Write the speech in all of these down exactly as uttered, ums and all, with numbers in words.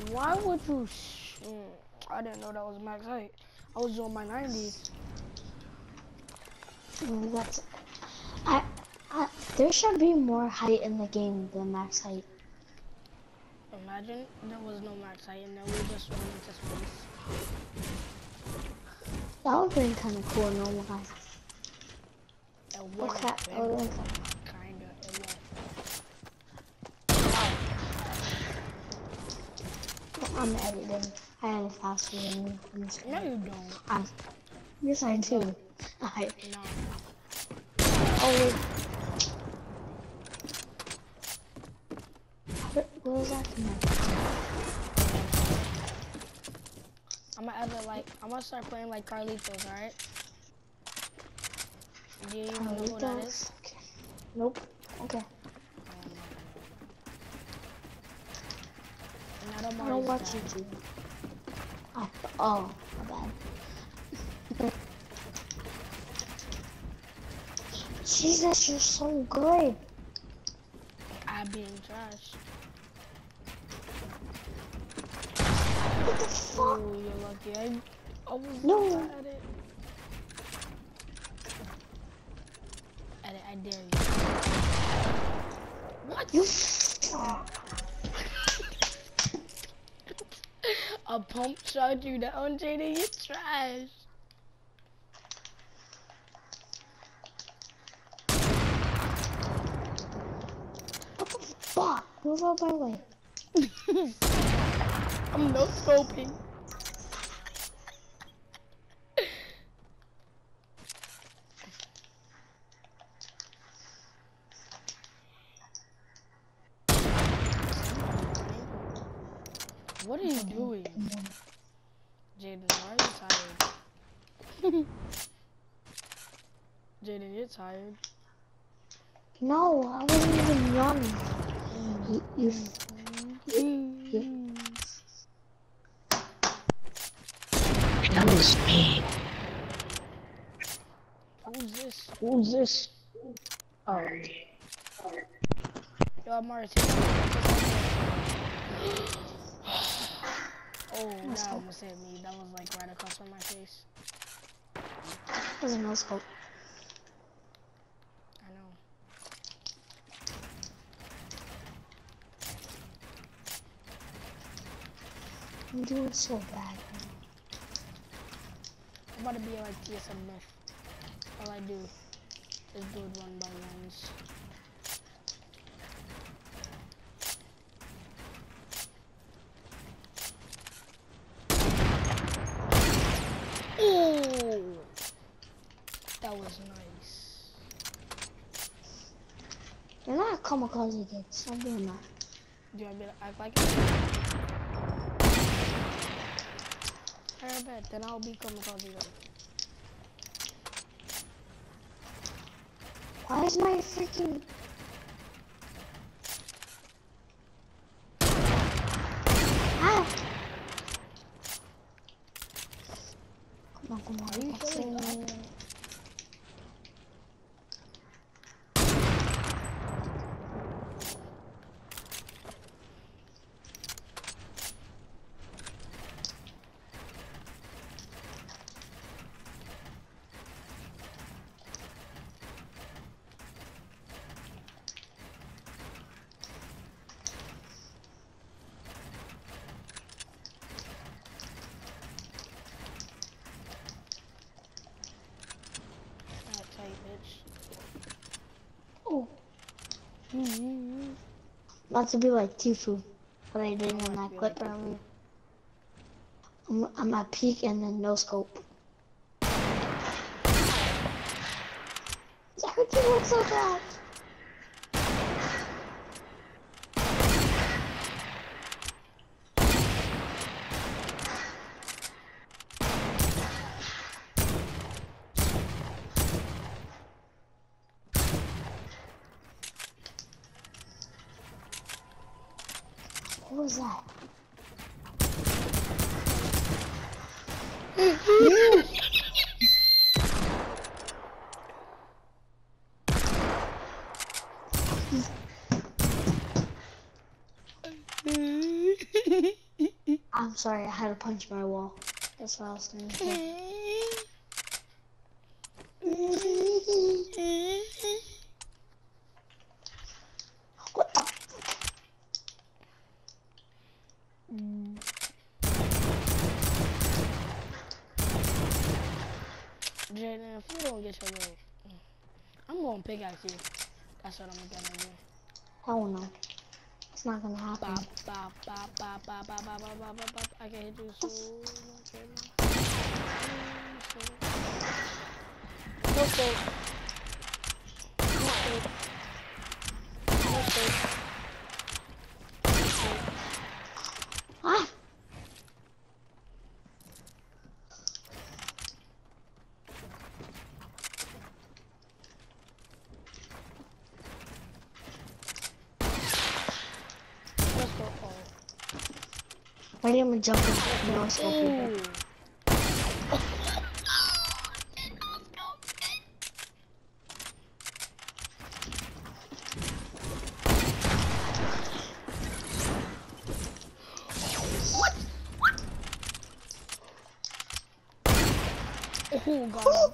Why would you? Sh mm, I didn't know that was max height. I was doing my nineties. Mm, that's. I, I. There should be more height in the game than max height. Imagine there was no max height and then we just went into space. That would be kind of cool, no lie. It Oh wouldn't crap! fit. Oh, Kinda. It won't. I'm editing. I had it faster than you. I'm just No, kidding. you don't. I, yes, I do. No. I. No. Oh wait. What, what was that command? I'm gonna add it like I'm gonna start playing like Carlitos, alright? Do you even know who that is? Okay. Nope. Okay. And I don't, I don't watch YouTube. Oh, oh, my bad. Jesus, you're so good. I being trash. What the fuck? Ooh, you're lucky. I, I was No. not at it. At it, I dare you. What? You. A pump shot you down, Jaden. You're trash. What the fuck? Move out my way. I'm no scoping. What are you doing? Jaden, why are you tired? Jaden, you're tired. No, I wasn't even running. You, you, you, you. That was me. Who's this? Who's this? Oh. Yo, I'm Mars. Oh, that almost hit me. That was like right across from my face. There's a no scope. I know. I'm doing so bad. I'm about to be like T S M myth. All I do is do it one by ones. Oh, that was nice. You're not a kamikaze kid. Stop doing that. Do you want me to act like it? I bet. Then I'll be kamikaze then. Why is my freaking... Ah! Come on, come on. Are you filling up? Oh. Mm-hmm. Not to be like Tifu, but I did in that clip earlier. I'm, I'm at peak and then no scope. Everything looks so bad. What was that? sorry, I had to punch my wall. That's what I was gonna say. What the? Mm. Jaden, if you don't get your little, I'm going to pickaxe you. That's what I'm gonna do. Hell no. It's not gonna happen. Bop, bop, bop, bop, bop, bop, bop, bop, bop, bop, bop. I can hit you so much right now. No scope. No scope. No scope. No scope. Ah! Let's go. Oh. Why didn't we jump in? No scope either. Ooh. Oh, God.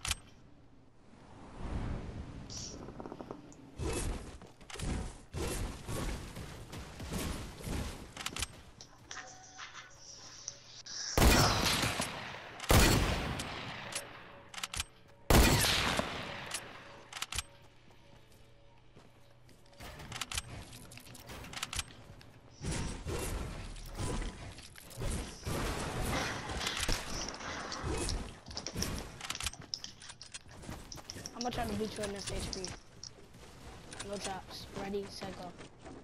I'm gonna try to beat you in this H P. No chops. Ready, set, go.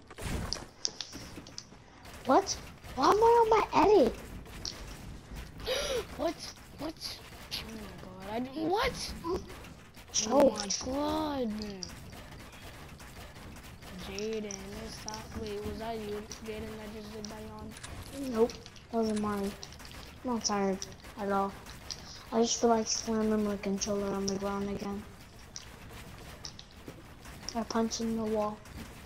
What? Why am I on my edit? What? What? Oh my god. I didn't. What? Choked. Oh my god. Jaden, stop. Wait, was that you, Jaden, that just did that on? Nope. That wasn't mine. I'm not tired at all. I just feel like slamming my controller on the ground again. I punch in the wall.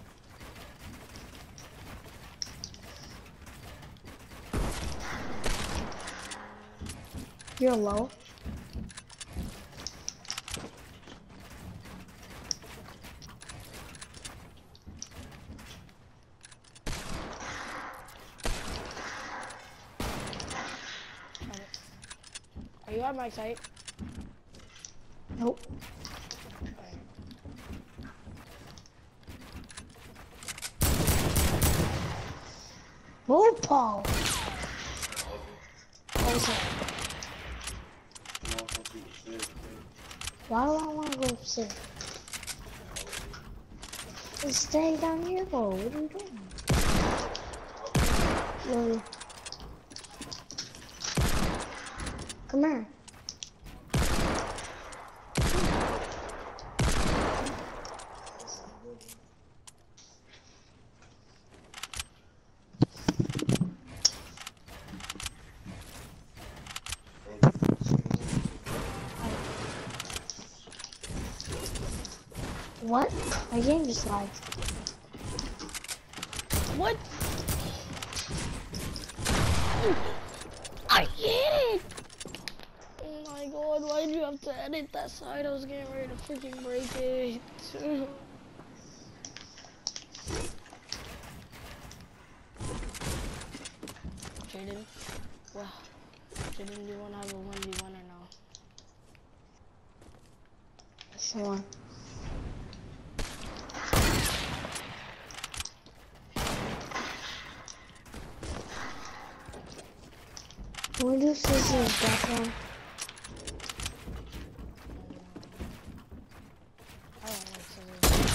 You're low. Are you at my site? Nope. Move, Paul. What was it? Why do I want to go upstairs? Just stay down here, bro. What are you doing? Lily. Come here. What? My game just lagged. What? I hit it! Oh my god, why did you have to edit that side? I was getting ready to freaking break it. Jaden, wow. Jaden, do you want to have a one v one or no? Sure. Can we do scissors back one? I don't like scissors.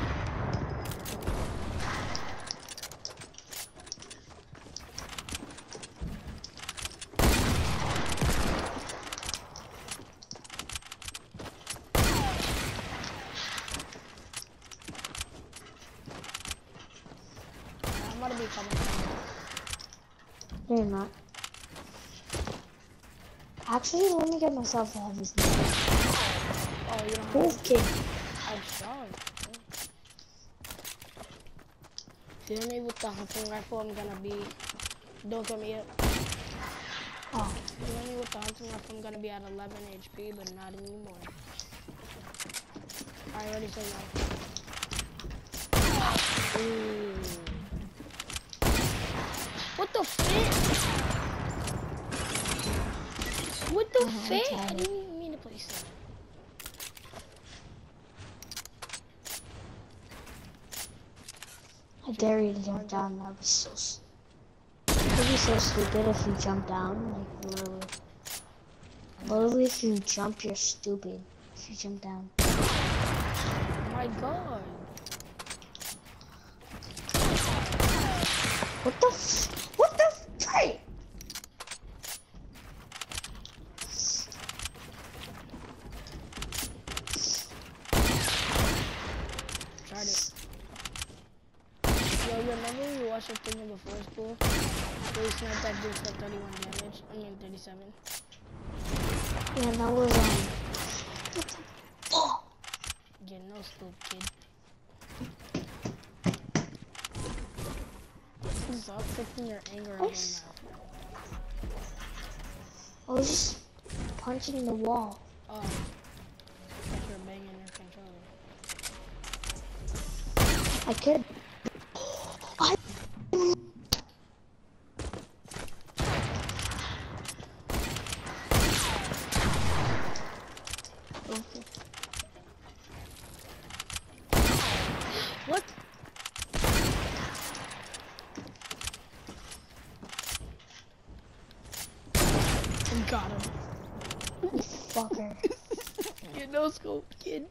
I'm gonna be coming. No, you're not. Actually, let me get myself a heavy sniper. Oh, you don't Move, kid. I'm sorry. Hit me with the hunting rifle. I'm gonna be Don't kill me yet. Oh. You know with the hunting knife, I'm gonna be at eleven H P, but not anymore. I already said no. Ooh. What the fit? What the Uh-huh, fit? I didn't even mean to place that. I dare you to jump down. That would be so. That would be so stupid if you jump down. Like literally. Literally, if you jump, you're stupid. If you jump down. Oh my god. What the f- What the frick? Tried it. Yo, you remember we watched a thing in before school? Where we sniped that dude for thirty-one damage? I mean thirty-seven. Yeah, that was um. Oh. Yeah, no scope, kid. Stop taking your anger out of Nice. my mouth. I was just punching the wall. Oh. Like you're banging your controller. I could. I. What? I got him. You fucker. You no scope, kid.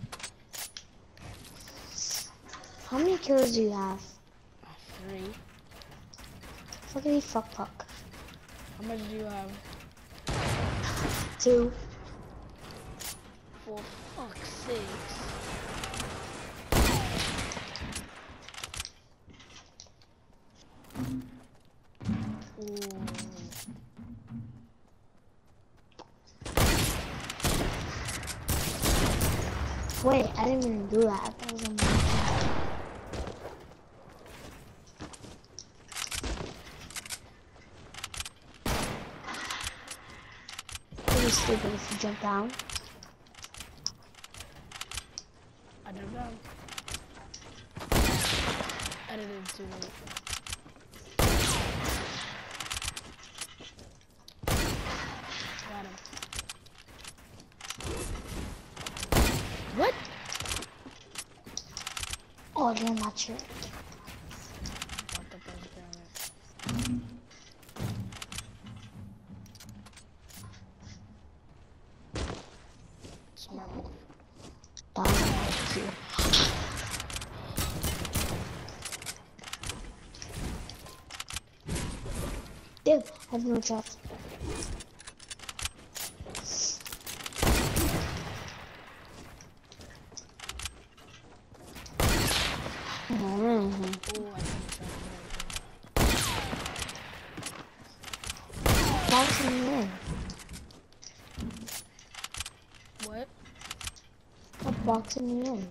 How many kills do you have? Three. Look at me, fuck fuck. How much do you have? Two. For fuck's sakes. Ooh. Wait, I didn't even do that. That was a pretty stupid if you jump down. I don't know. I did it too late. Got him. What? Oh, damn, not sure. What the fuck is going on? Smart move. That was a cute. Dude, I have no shots. Mm-hmm. Oh, I think I Boxing you in. What? I'm boxing you in.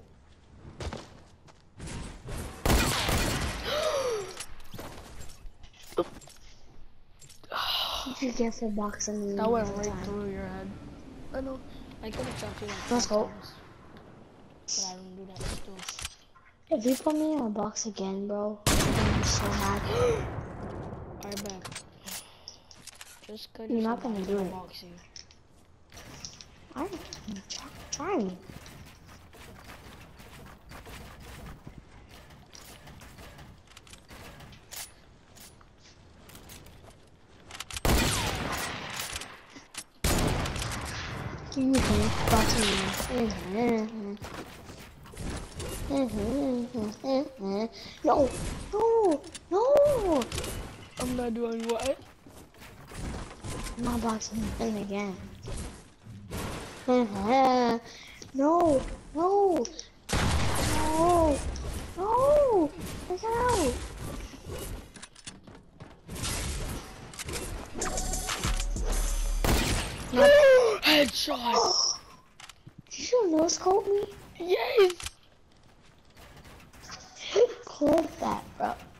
Did you guess a boxing you in? That went every right time? through your head. I know. I could have shot you like Let's five go. times. But I don't do that still. If you put me in a box again, bro, I'm gonna be so mad. Alright, back. Just cause You're you not said gonna I do was it. box you. Alright, try, try me. You can box me. No, no, no! I'm not doing what? I'm not boxing you in again. No, no, no, no, get out! No! Headshot! Did you no scope me? Yes! Clip that, bro.